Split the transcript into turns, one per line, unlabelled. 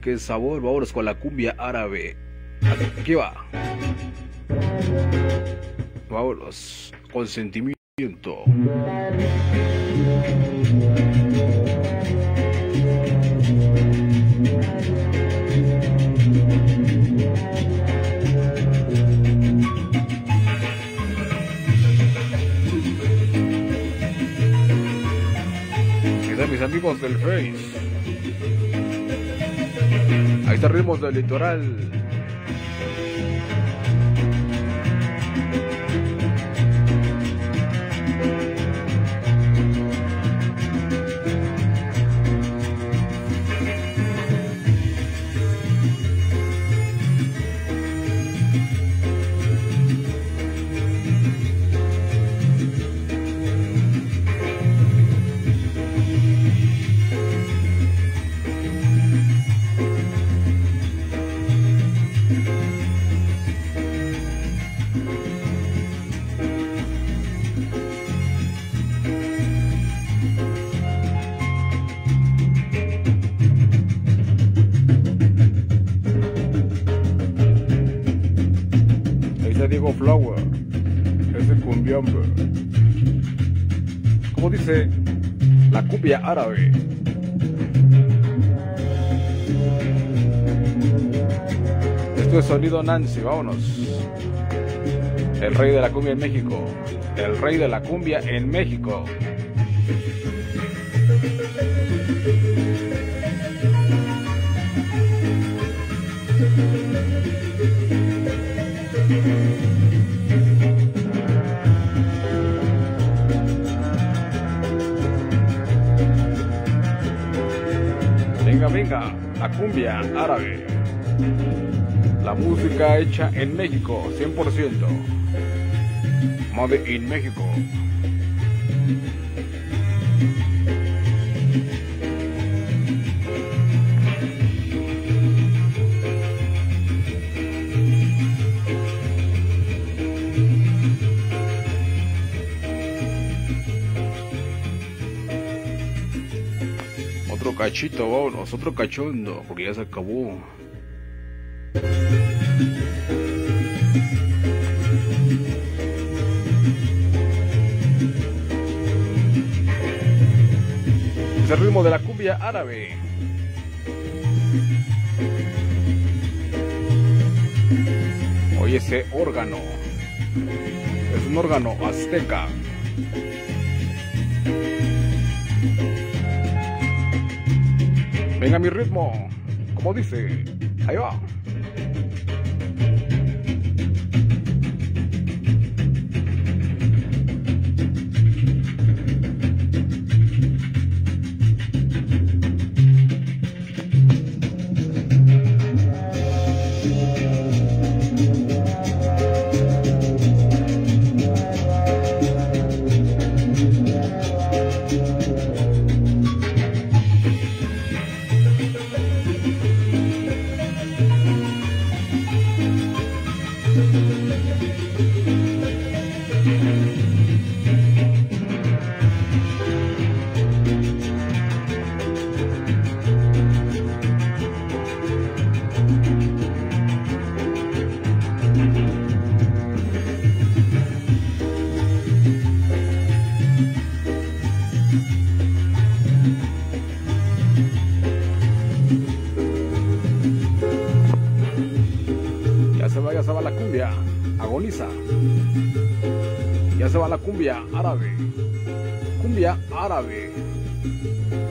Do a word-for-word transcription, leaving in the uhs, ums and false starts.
qué sabor. Vámonos con la cumbia árabe. Aquí va. Vámonos con sentimiento. Mis amigos del Face, ahí está Ritmos del Litoral. Diego Flower, es el cumbión, como dice la cumbia árabe. Esto es sonido Nancy, vámonos. El rey de la cumbia en México, el rey de la cumbia en México. Venga, venga, la cumbia árabe. La música hecha en México, cien por ciento. Made in México. Otro cachito, vámonos, otro cachondo, porque ya se acabó. Es el ritmo de la cumbia árabe. Oye, ese órgano es un órgano azteca. Venga mi ritmo, como dice, ahí va. Ya se va la cumbia, agoniza. Ya se va la cumbia árabe. Cumbia árabe.